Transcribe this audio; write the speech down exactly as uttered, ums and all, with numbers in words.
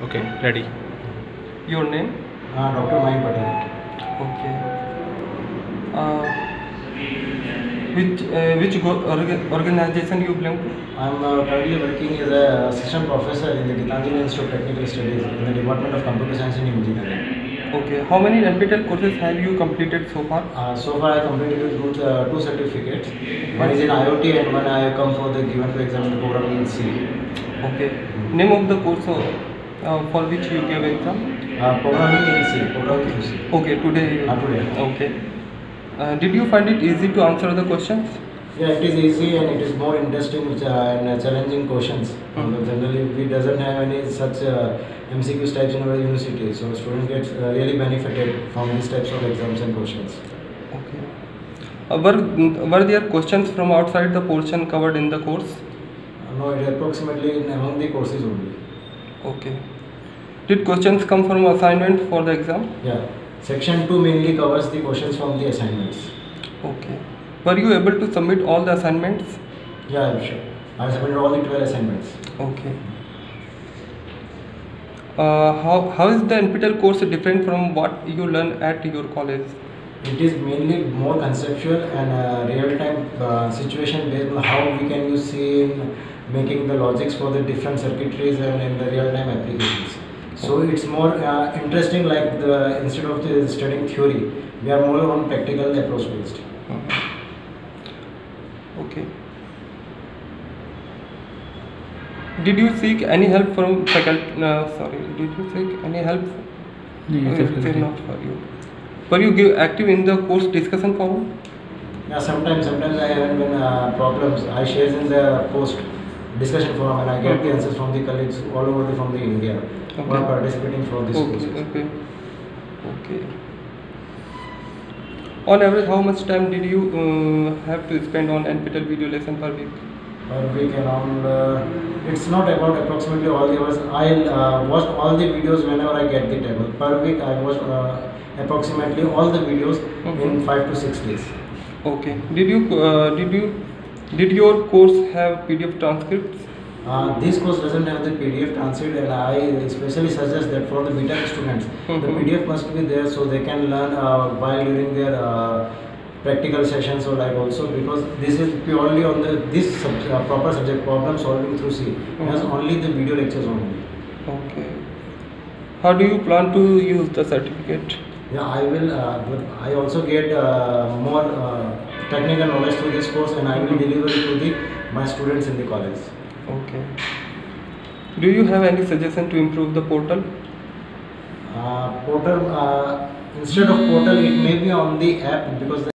Okay, ready. Your name? Uh, Doctor Mayan Patel. Okay. Uh, which uh, which go- orga- organization you belong to? I am uh, currently working as an assistant professor in the Gitanjali Institute of Technical Studies in the Department of Computer Science and Engineering. Okay. How many N P T E L courses have you completed so far? Uh, so far, I completed two, uh, two certificates. One is in I O T and one I have come for the given to exam in programming in C. Okay. Name of the course uh, for which you gave exam? Uh, programming in C. Programming in C. Okay. Today. Uh, today. Okay. Uh, did you find it easy to answer the questions? Yeah, it is easy and it is more interesting uh, and uh, challenging questions. Mm-hmm. Uh, generally, we doesn't have any such uh, M C Qs types in our university, so students get uh, really benefited from these types of exams and questions. Okay. Uh, were were there questions from outside the portion covered in the course? Uh, no, it is approximately in among the courses only. Okay. Did questions come from assignment for the exam? Yeah, section two mainly covers the questions from the assignments. Okay. Were you able to submit all the assignments? Yeah, I'm sure. I have submitted all the twelve assignments. Okay. Uh, how, how is the N P T E L course different from what you learn at your college? It is mainly more conceptual and uh, real-time uh, situation based on how we can use C in making the logics for the different circuitries and in the real-time applications. So it's more uh, interesting, like the instead of the studying theory, we are more on practical approach based. Uh-huh. Okay. Did you seek any help from faculty? No, sorry. Did you seek any help? No, Uh, it's it's okay. not for you. Were you give active in the course discussion forum? Yeah, sometimes sometimes I have been uh, problems. I share in the post discussion forum and I get the answers from the colleagues all over the, from the India who are Okay. participating for this Okay. courses. Okay. Okay. On average, how much time did you uh, have to spend on N P T E L video lesson per week? Per week around, uh, it's not about approximately all the hours. I uh, watch all the videos whenever I get the table. Per week I watch uh, approximately all the videos Mhm. in five to six days. Okay. Did you uh, did you did your course have P D F transcripts? Uh, this course doesn't have the P D F transcript and I especially suggest that for the B Tech students, the Mhm. P D F must be there so they can learn uh, while during their uh, practical sessions or like also, because this is purely on the this sub, uh, proper subject problem solving through C. It has Mhm. only the video lectures only. Okay. How do you plan to use the certificate? Yeah, I will. Uh, but I also get uh, more uh, technical knowledge through this course, and I will deliver it to the my students in the college. Okay. Do you have any suggestion to improve the portal? Uh, portal uh, instead of portal, it may be on the app because. The